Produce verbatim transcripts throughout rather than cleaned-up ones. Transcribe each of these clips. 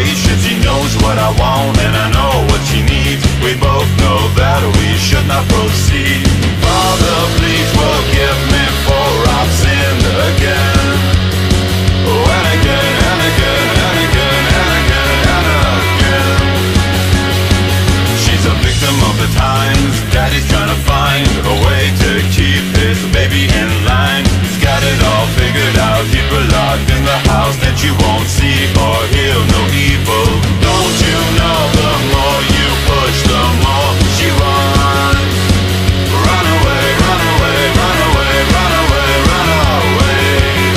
situations. She knows what I want and I know what she needs. We both know that we should not proceed. Father, please forgive me for I've sinned again. Oh, and again, and again, and again, and again, and again. She's a victim of the times. Daddy's trying to find a way to keep his baby in line. He's got it all figured out. Keep her locked in the house that you won't see or hear no evil. Don't you know the more you push, the more she runs. Run away, run away, run away, run away, run away.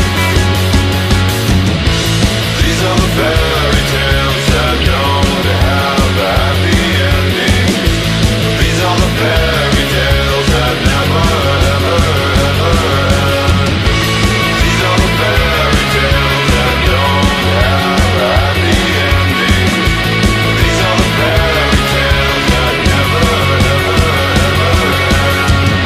These are the fairy tales that don't have a happy ending. These are the fairy tales that never, ever, ever end. These are the fairy tales that don't have a happy ending. These are the fairy tales that never, ever, ever end.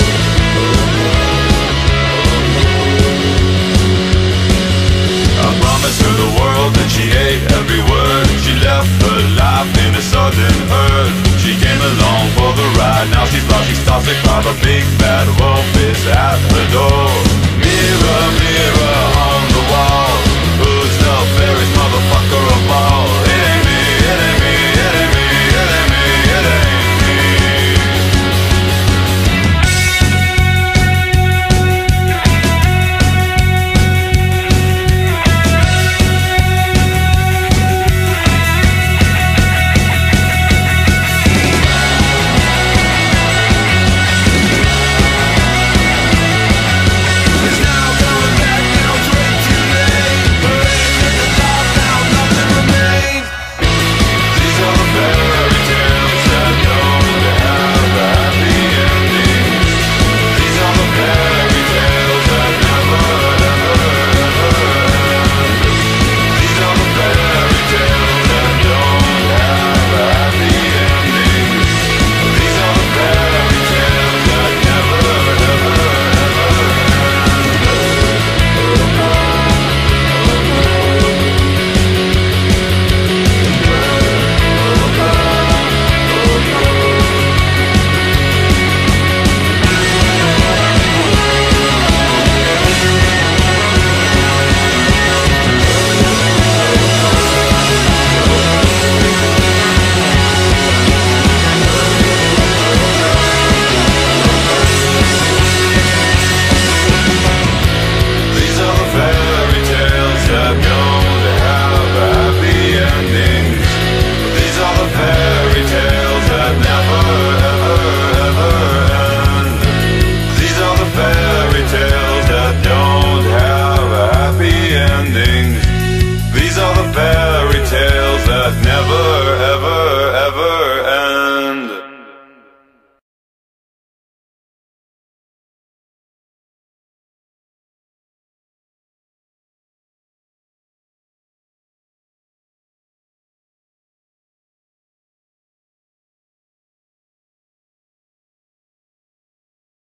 I promised her the world and she ate every word. She left her life in a sudden hurt. She came along for the ride. Now she's lost, she's toxic by the big bad wolf is at her door. Mirror, mirror